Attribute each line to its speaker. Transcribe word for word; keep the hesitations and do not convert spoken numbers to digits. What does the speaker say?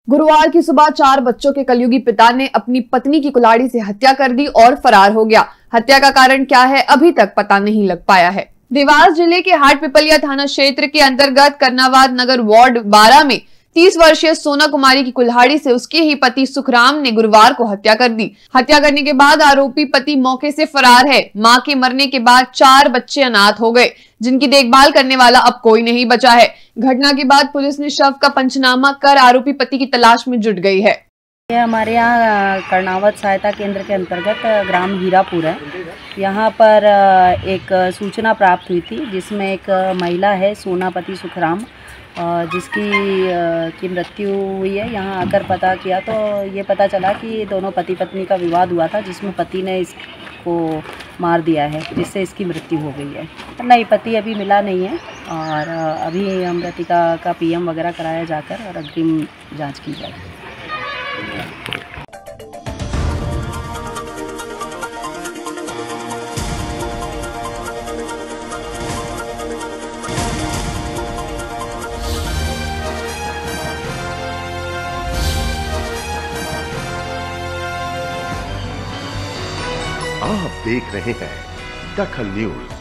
Speaker 1: गुरुवार की सुबह चार बच्चों के कलयुगी पिता ने अपनी पत्नी की कुल्हाड़ी से हत्या कर दी और फरार हो गया। हत्या का कारण क्या है, अभी तक पता नहीं लग पाया है। देवास जिले के हाट पिपलिया थाना क्षेत्र के अंतर्गत करनावाद नगर वार्ड बारह में तीस वर्षीय सोना कुमारी की कुल्हाड़ी से उसके ही पति सुखराम ने गुरुवार को हत्या कर दी। हत्या करने के बाद आरोपी पति मौके से फरार है। मां के मरने के बाद चार बच्चे अनाथ हो गए, जिनकी देखभाल करने वाला अब कोई नहीं बचा है। घटना के बाद पुलिस ने शव का पंचनामा कर आरोपी पति की तलाश में जुट गई है।
Speaker 2: ये हमारे यहाँ कर्णावत सहायता केंद्र के अंतर्गत ग्राम हीरापुर है। यहाँ पर एक सूचना प्राप्त हुई थी जिसमें एक महिला है सोनापति सुखराम, जिसकी की मृत्यु हुई है। यहाँ आकर पता किया तो ये पता चला कि दोनों पति पत्नी का विवाद हुआ था, जिसमें पति ने इसको मार दिया है, जिससे इसकी मृत्यु हो गई है। नहीं, पति अभी मिला नहीं है और अभी मृतिका का पीएम वगैरह कराया जाकर और अग्रिम जांच की जाएगी।
Speaker 3: आप देख रहे हैं दखल न्यूज।